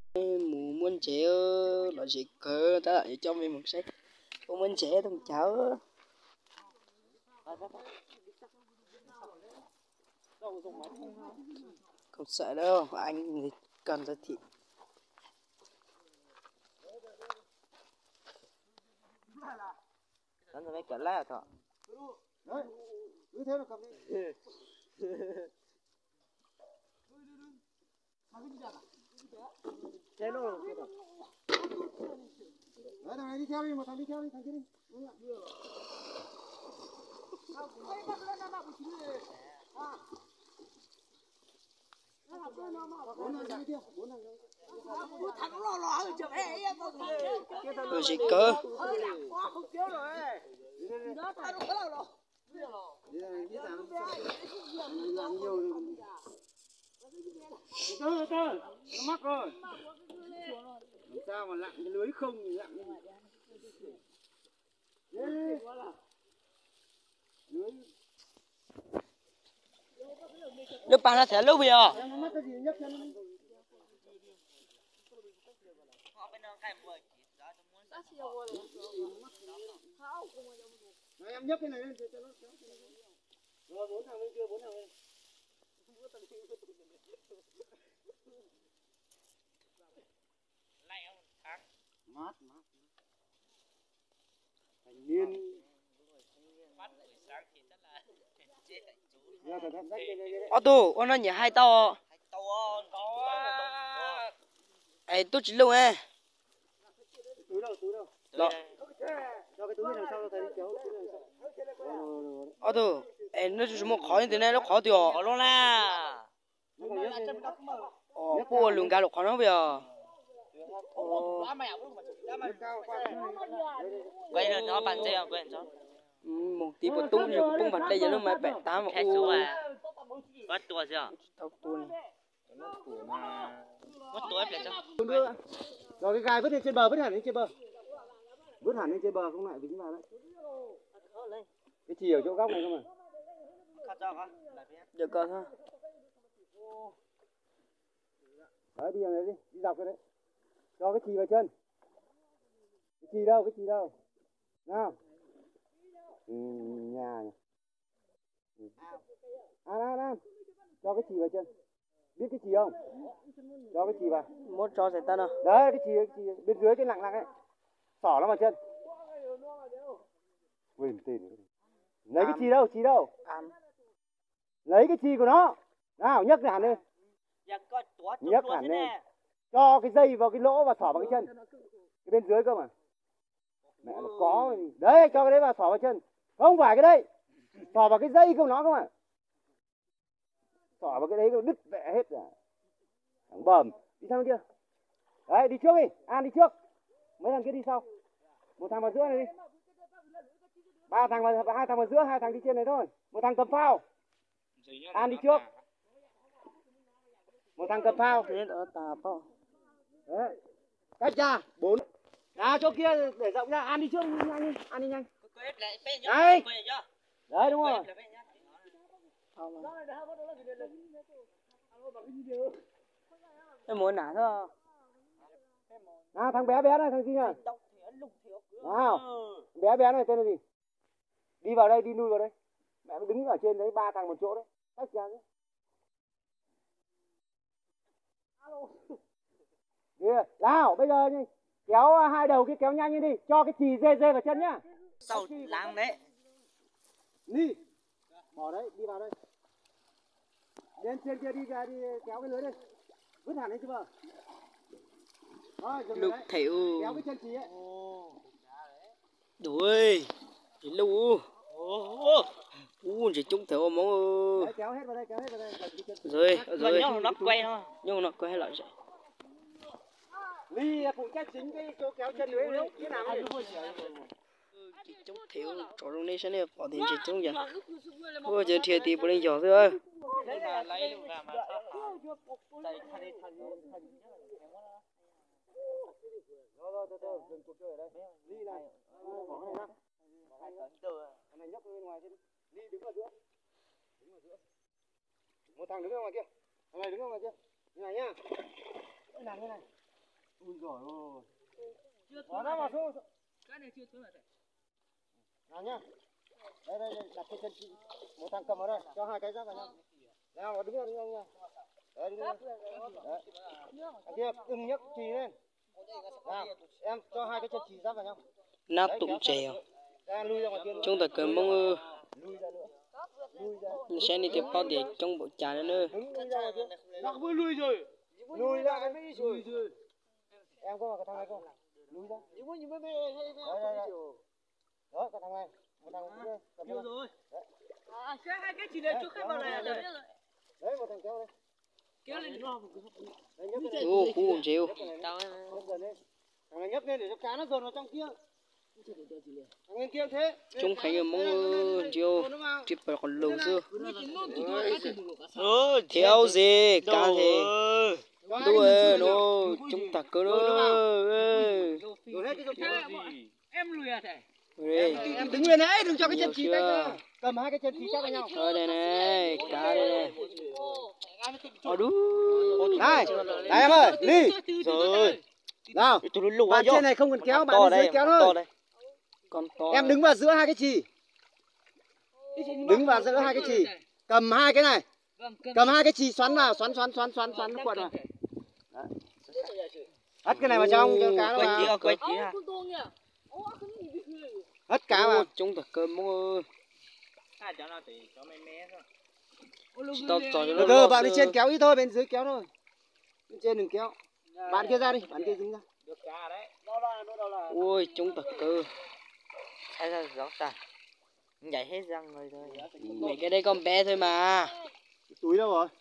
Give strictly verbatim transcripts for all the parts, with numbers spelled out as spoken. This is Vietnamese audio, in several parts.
Mù muốn chế là gì cơ ta lại cho mình một sách muốn chế thằng cháu không sợ đâu anh thì cần ra thị anh phải cả lá thọ đấy cứ thế là cầm đi thế nó đấy, thằng này đi theo đi, một thằng đi theo đi, thằng kia đi. rồi gì cơ Từ từ, nó mắc rồi. Làm sao mà lặn cái lưới không thì lặn đi. Lưới. lúc bạn nó sẽ lúc bây giờ Nó mắc cái gì nhấc chân. Này em nhấc cái này lên cho nó kéo. Rồi bốn thằng bên kia, bốn thằng lên. Mát mát. Thành niên. ô tô ô nó nhảy hai tàu ấy tôi chỉ luôn ấy Túi đâu, túi đâu. đó Cho cái túi này đằng sau thầy đi kéo. ô tô ấy nó chỉ một khó như thế này nó khó thì khó luôn nè ồ bùa lùng gà lục khó nó bây giờ quay lên nó bàn chơi quay cho một tí một tung rồi bung mặt đây giờ nó mới bẻ tám mà hết số à có tuổi chưa tao tuôn có tuổi phải cho Rồi cái gai vứt lên trên bờ, vứt hẳn lên trên bờ. Vứt hẳn lên trên bờ không lại dính vào đấy. Cái chì ở chỗ góc này không à? được con ha Đấy đi vào đấy đi, đi dọc cái đấy. Cho cái chì vào chân. Cái chì đâu, cái chì đâu? Nào. Ừ, nhà nhỉ. Ừ. An, An, An. Cho cái chì vào chân. Biết cái chì không? Cho cái chì vào. muốn cho giải tân à Đấy, cái chì, cái chì bên dưới cái lặng lặng ấy. Xỏ nó vào chân. Quên tên rồi. Lấy cái chì đâu, chì đâu? Lấy cái chì của nó. Nào, nhấc hẳn lên. Nhấc hẳn lên. Cho cái dây vào cái lỗ và xỏ vào cái chân. Cái bên dưới cơ mà. Mẹ nó có. Đấy, cho cái đấy vào xỏ vào chân. Không phải cái đấy. Xỏ vào cái dây của nó cơ mà. Xỏ vào cái đấy đứt vẹ hết rồi. Thằng bầm. Đi sang bên kia. Đấy, đi trước đi. An đi trước. Mấy thằng kia đi sau. Một thằng vào giữa này đi. Ba thằng vào, hai thằng vào giữa, hai thằng đi trên này thôi. Một thằng cầm phao. An đi trước. Một thằng cầm phao. thế đó tà po Đấy. Cách ra. Bốn. À, chỗ kia để rộng ra. An đi trước, nhanh đi. An đi nhanh. Đấy. Đấy, đúng rồi. em muốn nả thôi Nào, thằng bé bé này, thằng gì nhỉ? Nào, bé bé này tên là gì? Đi vào đây, đi lui vào đây. Mẹ nó đứng ở trên đấy, ba thằng một chỗ đấy. Tách ra đấy. Đi, nào, bây giờ đi. Kéo hai đầu kia kéo nhanh lên đi. Cho cái chì dê dê vào chân nhá. sau láng đấy Đi. Bỏ đấy, đi vào đây. Lên trên kia đi ra đi kéo cái lưới đi. Vứt hẳn lên chứ bờ. Rồi, dừng lục đấy. thểu Kéo cái chân chì ấy. đuổi chỉ lù u chỉ trúng thểu mong ơi Đấy, kéo hết vào đây, kéo hết vào đây. rồi rồi nhưng nó quay thôi nhưng nó quay lại rồi Ly phụ trách chính cái chỗ kéo chân lưới đấy. Cái nào ấy. chỉ trúng thiếu chỗ trong đây sẽ này bỏ tiền chỉ trúng giờ ôi giờ thiệt thì bữa nay giỏi rồi Rồi rồi, từ từ, dừng cuộc chơi ở đây. Ly này, bỏ cái này ra. Cái này nhấc bên ngoài trên. Ly đứng ở giữa. Đứng ở giữa. Một thằng đứng ở ngoài kia. Thằng này đứng ở ngoài kia. Như này nhá. Đây là như này. Ui giời ơi. Bỏ nó vào xuống. Cái này chưa thối lại. Nào nhá. Đây đây đây đặt cái chân chị. Một thằng cầm vào đây, cho hai cái giáp vào nhau. Nào đứng ra đứng ra nha. Đấy đứng ra. Đấy. Thằng kia ưng nhấc chì lên. Nào, em cho hai cái chân chì giáp vào nhau. nát tụng chèo Ra lui ra ngoài kia. chúng ta cần mong ơ Lui ra nữa. Lui ra. sẽ đi tiếp bao để trong bộ trà nữa nữa Đứng lui ra ngoài kia. Nó mới lui rồi. Lui ra cái mấy rồi. Em có vào cái thằng này không? Lui ra. Đấy đây đây. Đó cái thằng này. Một thằng kia. Chưa rồi. À, cái hai cái chỉ để cho khách vào này rồi. Đấy một thằng kéo đây. Kéo lên nó. ô cú không chịu Tao thằng này nhấc lên để cho cá nó dồn vào trong kia. Thằng bên kia thế. chúng phải mong ơ chiều tiếp vào còn lâu xưa theo gì cá thì tôi nó chúng ta cứ nó em lùi à thầy. Em đứng lên đấy, đừng cho cái chân chỉ tay cơ. Cầm hai cái chân chỉ chắc vào nhau. ở đây này cá đây này ở đú Này, này em ơi, đi. Rồi. Nào, bàn trên này không cần kéo, bàn bên dưới kéo thôi. con to Em đứng vào giữa hai cái chì. Đứng vào giữa hai cái chì. Cầm hai cái này. Cầm hai cái chì xoắn vào, xoắn xoắn xoắn xoắn xoắn nó quật vào. Hất cái này vào trong cho cá nó vào. Quay chỉ à. Hất cá vào. chúng ta cơm mong ơ À cháu nào thì cháu mẹ mẹ thôi. tao cho Từ từ bạn bên trên kéo ít thôi, bên dưới kéo thôi. Bên trên đừng kéo. Bạn kia ra đi, bạn kia dính ra. Được cá đấy. ôi chúng ta cơ Hay là gió ta. Nhảy hết răng rồi thôi. mấy cái đây con bé thôi mà Túi đâu rồi?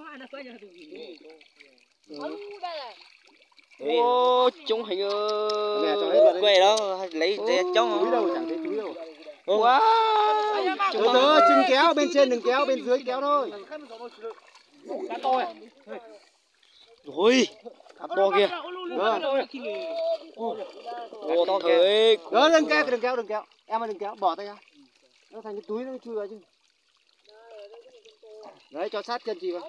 ô chúng hình Mẹ cho hết ơ vào đây. Quay đó lấy dễ chống Túi đâu, chẳng thấy túi đâu. quá Từ từ, chân kéo, bên trên đừng kéo, bên dưới kéo thôi. cá to à rồi cá to kia Vâng. ô to thế Đó, đừng kéo, đừng kéo, đừng kéo. Em ơi đừng kéo, bỏ tay ra. Nó thành cái túi nó chui vào chứ. Đấy, cho sát chân chị vào.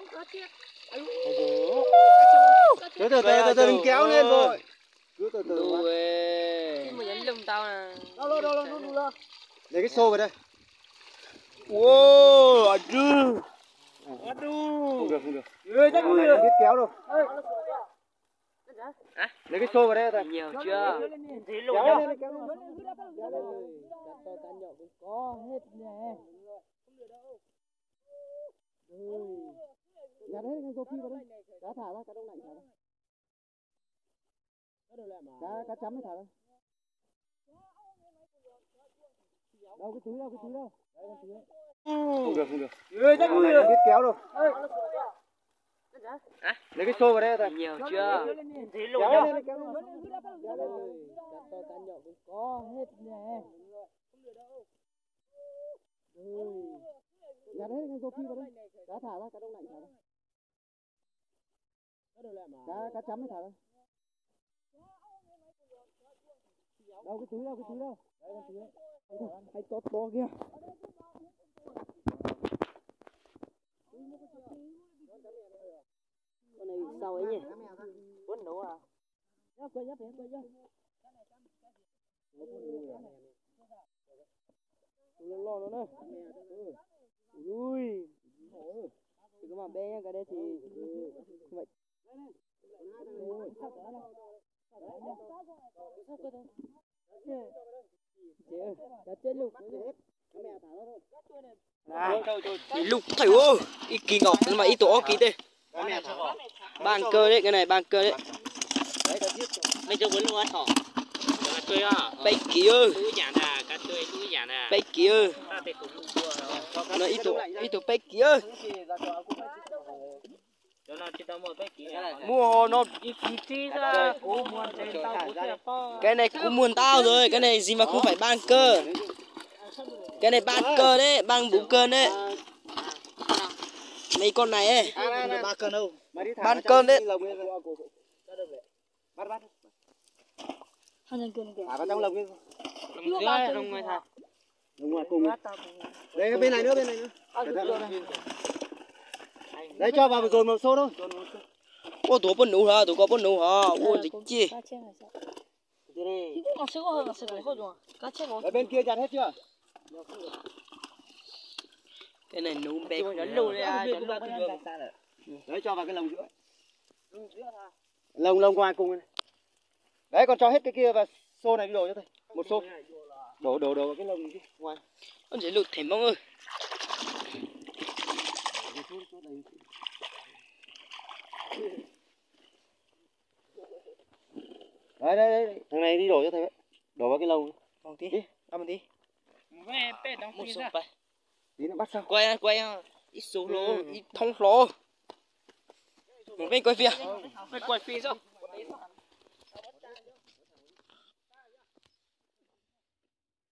Từ từ, từ từ, từ, đừng kéo lên rồi. Cứ từ từ. đu mà nhấn lưng tao nè. Đâu, đâu, đâu, đâu, đâu. Lấy cái xô vào đây. ô à chứ Không được, không được. Người chắc không biết kéo đâu. Lấy cái xô vào đây thôi. nhiều chưa Kéo lên, kéo lên. Nhặt hết cái rô phi vào đây. Cá thả ra, cá đông lạnh thả ra. Cá, cá chấm mới thả ra. Đâu cái túi đâu, cái túi đâu. Đấy, cái túi đấy. Không được, không được. Người chắc không biết kéo đâu. Lấy cái xô vào đây thôi. nhiều chưa Kéo lên, kéo lên. Nhặt hết cái rô phi vào đây. Cá thả ra, cá đông lạnh thả ra. Cá, cá chấm mới thả ra. Đâu cái túi đâu, cái túi đâu. Đấy, cái túi đấy. Hay to to kia. con này sao ấy nhỉ Quấn nấu à. nhấp quay nhấp quay nhấp lo lo nó nữa ui thì cái mà bé nhá, cái đây thì không phải lúc thầy ơi ít kỳ ngọc nhưng mà ít tổ kỳ thế ban cơ đấy cái này ban cơ đấy Mấy chỗ quấn luôn á thỏ. Cá tươi à. bay kia Túi giả nè, cá tươi túi giả nè. bay kia Ta thì cũng mua rồi. nó ít tổ ít tổ bay kia Cho nó chỉ tao mua cái kia. mua nó Ít chi ra. Cố mua trên tao cũng sẽ có. cái này cũng muốn tao rồi cái này gì mà không phải ban cơ cái này ban cơ đấy ban bụng cơn đấy mấy con này ấy ba cân đâu. ban cơn đấy Bắt bắt. Thả vào trong lồng đi. Lồng dưới lồng ngoài thả. Lồng ngoài cùng. Đây bên này nữa, bên này nữa. Đấy cho vào rồi một xô thôi. ô tổ bún nấu hả tổ có bún nấu hả ô dịch chi ở bên kia chặt hết chưa? cái này nấu bé đấy cho vào cái lồng giữa lồng lồng ngoài cùng này. Đấy còn cho hết cái kia và xô này đi đổ cho thầy một xô đổ đổ đổ vào cái lồng ngoài con chỉ lụt thèm mong ơi đấy đấy đấy thằng này đi đổ cho thầy đấy đổ vào cái lồng một tí ăn một tí một số bài tí nó bắt sao quay quay ít số lô ít thông lô một bên quay phía Quay quay phi sao?